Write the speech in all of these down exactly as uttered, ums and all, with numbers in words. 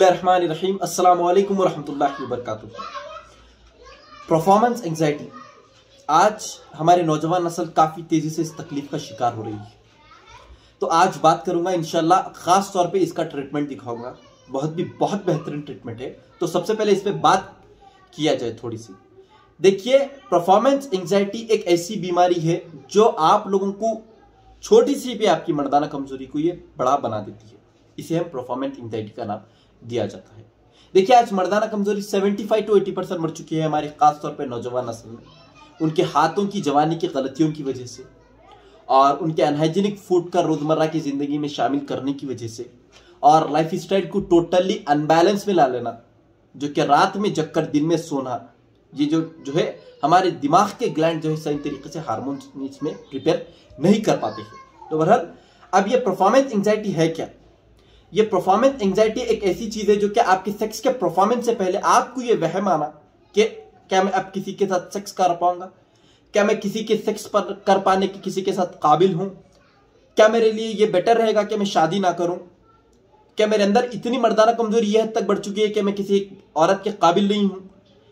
बिस्मिल्लाहिर्रहमानिर्रहीम अस्सलाम वालेकुम वरहमतुल्लाहि वबरकातुहू। परफॉर्मेंस एंजाइटी, आज हमारे नौजवान नस्ल काफ़ी तेज़ी से इस तकलीफ का शिकार हो रही है। तो आज बात करूंगा इंशाल्लाह, ख़ास तौर पे इसका ट्रीटमेंट दिखाऊंगा। बहुत भी बहुत बेहतरीन ट्रीटमेंट है। तो सबसे पहले इस पर बात किया जाए थोड़ी सी। देखिए, परफॉर्मेंस एंजाइटी एक ऐसी बीमारी है जो आप लोगों को छोटी सी भी आपकी मर्दाना कमजोरी को ये बड़ा बना देती है। इसे हम परफॉर्मेंस एंजाइटी का नाम दिया जाता है। देखिए, आज मर्दाना कमजोरी पचहत्तर टू अस्सी परसेंट मर चुकी है हमारे खास तौर पे नौजवान नस्ल में। उनके हाथों की जवानी की गलतियों की वजह से और उनके अनहाइजीनिक फूड का रोजमर्रा की जिंदगी में शामिल करने की वजह से और लाइफ स्टाइल को टोटली अनबैलेंस में ला लेना, जो कि रात में जगकर दिन में सोना, ये जो जो है हमारे दिमाग के ग्लैंड जो है सही तरीके से हार्मोन में प्रिपेयर नहीं कर पाते हैं। तो बहरहाल, अब ये परफॉर्मेंस एंजाइटी है क्या? ये परफॉर्मेंस एंजाइटी एक ऐसी चीज है जो कि आपके सेक्स के परफॉर्मेंस से पहले आपको ये वहम आना कि क्या मैं अब किसी के साथ सेक्स कर पाऊंगा, क्या मैं किसी के सेक्स पर कर पाने की किसी के साथ काबिल हूं, क्या मेरे लिए ये बेटर रहेगा कि मैं शादी ना करूं, क्या मेरे अंदर इतनी मर्दाना कमजोरी यह हद तक बढ़ चुकी है कि मैं किसी औरत के काबिल नहीं हूं।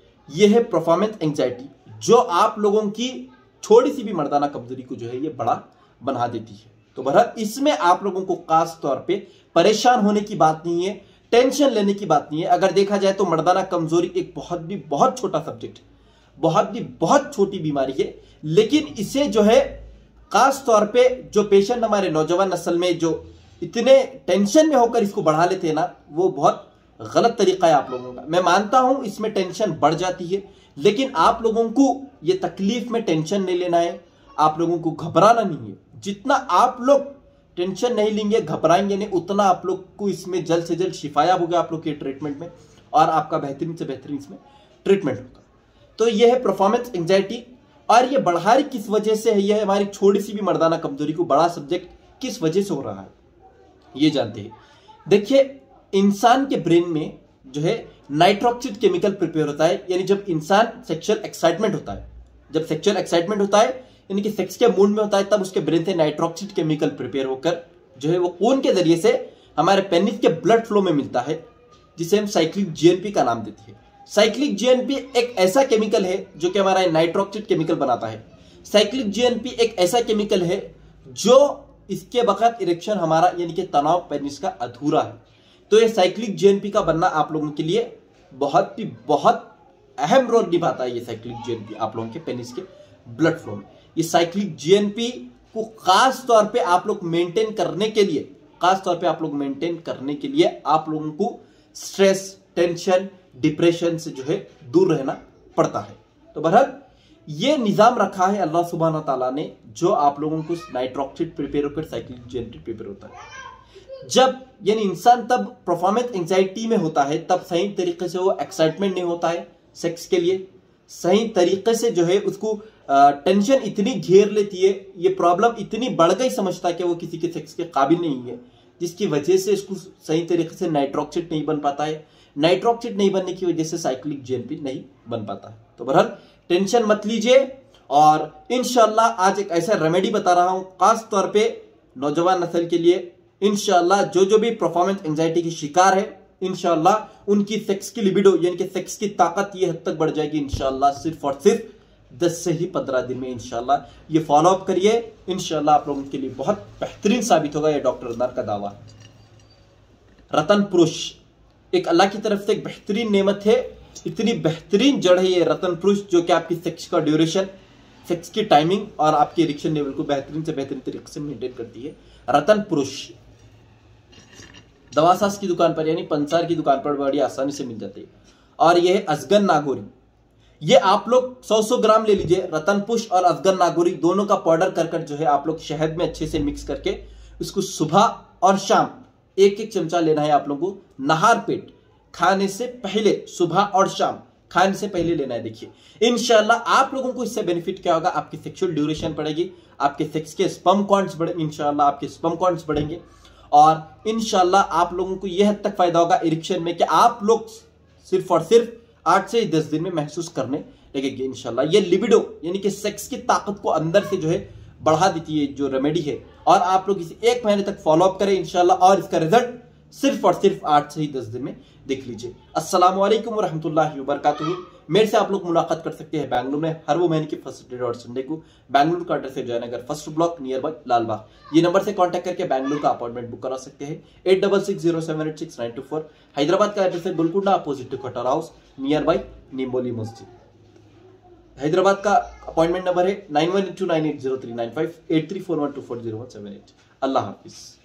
यह है परफॉर्मेंस एंजाइटी, जो आप लोगों की थोड़ी सी भी मर्दाना कमजोरी को जो है ये बड़ा बना देती है। तो बहरहाल, इसमें आप लोगों को खास तौर पे परेशान होने की बात नहीं है, टेंशन लेने की बात नहीं है। अगर देखा जाए तो मर्दाना कमजोरी एक बहुत भी बहुत छोटा सब्जेक्ट, बहुत भी बहुत छोटी बीमारी है, लेकिन इसे जो है खास तौर पे जो पेशेंट हमारे नौजवान नस्ल में जो इतने टेंशन में होकर इसको बढ़ा लेते हैं ना, वो बहुत गलत तरीका है आप लोगों का। मैं मानता हूं इसमें टेंशन बढ़ जाती है, लेकिन आप लोगों को ये तकलीफ में टेंशन नहीं लेना है, आप लोगों को घबराना नहीं है। जितना आप लोग टेंशन नहीं लेंगे, घबराएंगे नहीं, उतना आप लोग को इसमें जल्द से जल्द शिफाया होगा आप लोग के ट्रीटमेंट में, और आपका बेहतरीन से बेहतरीन इसमें ट्रीटमेंट होगा। तो यह है परफॉर्मेंस एंजाइटी, और यह बढ़ा रही किस वजह से है, यह हमारी छोटी सी भी मर्दाना कमजोरी को बड़ा सब्जेक्ट किस वजह से हो रहा है, ये जानते हैं। देखिए, इंसान के ब्रेन में जो है नाइट्रोक्सिड केमिकल प्रिपेयर होता है, यानी जब इंसान सेक्सुअल एक्साइटमेंट होता है, जब सेक्सुअल एक्साइटमेंट होता है यानी कि सेक्स के मूड में होता है, तब उसके ब्रेन से नाइट्रोक्सिड केमिकल प्रिपेयर होकर जो है वो खून के जरिए से हमारे पेनिस के ब्लड फ्लो में मिलता है, जिसे हम साइक्लिक जीएनपी का नाम देते हैं। साइक्लिक जीएनपी एक ऐसा केमिकल है जो कि हमारा नाइट्रोक्सिड केमिकल बनाता है। साइक्लिक जीएनपी एक ऐसा केमिकल है जो इसके बगैर इरेक्शन हमारा यानी कि तनाव पेनिस का अधूरा है। तो ये साइक्लिक जीएनपी का बनना आप लोगों के लिए बहुत ही बहुत अहम रोल निभाता है। ये साइक्लिक जीएनपी आप लोगों के पेनिस के ब्लड फ्लो में, ये साइक्लिक जीएनपी को खास तौर पे आप लोग मेंटेन करने के लिए खास तौर पे आप लोग मेंटेन करने के लिए आप लोगों को स्ट्रेस, टेंशन, डिप्रेशन से जो है दूर रहना पड़ता है। तो बहरहाल, ये निजाम रखा है अल्लाह सुब्हान ताला ने, जो आप लोगों को नाइट्रोक्सिड प्रिपेयर होकर साइक्लिक जीएनपी प्रिपेयर होता है। जब यानी इंसान तब परफॉर्मेंस एंजाइटी में होता है, तब सही तरीके से वो एक्साइटमेंट नहीं होता है सेक्स के लिए, सही तरीके से जो है उसको टेंशन इतनी घेर लेती है, ये प्रॉब्लम इतनी बढ़ गई समझता है कि वो किसी के सेक्स के काबिल नहीं है, जिसकी वजह से इसको सही तरीके से नाइट्रोक्सिड नहीं बन पाता है। नाइट्रोक्सिड नहीं बनने की वजह से साइक्लिक जीएनपी नहीं बन पाता है। तो बहरहाल, टेंशन मत लीजिए, और इंशाल्लाह आज एक ऐसा रेमेडी बता रहा हूं खास तौर पे नौजवान नस्ल के लिए। इंशाल्लाह जो जो भी परफॉर्मेंस एंजाइटी की शिकार है, इंशाल्लाह उनकी सेक्स की लिबिडो यानी कि सेक्स की ताकत ये हद तक बढ़ जाएगी इंशाल्लाह, सिर्फ और सिर्फ दस से ही पंद्रह दिन में। इंशाल्लाह ये फॉलो अप करिए, इंशाल्लाह आप लोगों के लिए बहुत बेहतरीन साबित होगा। ये डॉक्टर अदनान का दावा है। रतन पुरुष एक अल्लाह की तरफ से एक बेहतरीन नेमत है, इतनी बेहतरीन जड़ है ये रतन पुरुष, जो कि आपकी सेक्स का ड्यूरेशन, सेक्स की टाइमिंग और आपके इरेक्शन लेवल को बेहतरीन से बेहतरीन तरीके से मेंटेन करती है। रतन पुरुष दवासास की दुकान पर यानी पंसार की दुकान पर बड़ी आसानी से मिल जाती है। और यह है अजगन नागौरी, ये आप लोग सौ सौ ग्राम ले लीजिए। रतन पुष्प और अजगन नागौरी दोनों का पाउडर कर कर जो है आप लोग शहद में अच्छे से मिक्स करके उसको सुबह और शाम एक एक चमचा लेना है आप लोगों को, नहार पेट खाने से पहले, सुबह और शाम खाने से पहले लेना है। देखिए, इंशाल्लाह आप लोगों को इससे बेनिफिट क्या होगा, आपकी सेक्सुअल ड्यूरेशन बढ़ेगी, आपके सेक्स के स्पर्म काउंट्स बढ़ेंगे, इंशाल्लाह आपके स्पर्म काउंट्स बढ़ेंगे, और इंशाल्लाह आप लोगों को यह हद तक फायदा होगा इरेक्शन में कि आप लोग सिर्फ और सिर्फ आठ से दस दिन में महसूस करने लगेंगे इंशाल्लाह। ये लिबिडो यानी कि सेक्स की ताकत को अंदर से जो है बढ़ा देती है जो रेमेडी है, और आप लोग इसे एक महीने तक फॉलो अप करें इंशाल्लाह, और इसका रिजल्ट सिर्फ और सिर्फ आठ से ही दस दिन में देख लीजिए। अस्सलाम वालेकुम रहमतुल्लाहि व बरकातुहू। मेरे से आप लोग मुलाकात कर सकते हैं बैंगलोर में हर वो महीने के फर्स्ट सैटरडे और संडे को। बैंगलोर का एड्रेस है Jayanagar first block near by Lalbagh. ये नंबर से कांटेक्ट करके बैंगलोर का अपॉइंटमेंट बुक करा सकते हैं eight double six zero seven eight six nine two four. Hyderabad का एड्रेस है Golconda opposite to Qatar house near by Nimboli Masjid. Hyderabad का अपॉइंटमेंट नंबर है nine one two nine eight zero three nine five eight three four one two four zero one seven eight. अल्लाह हाफिज।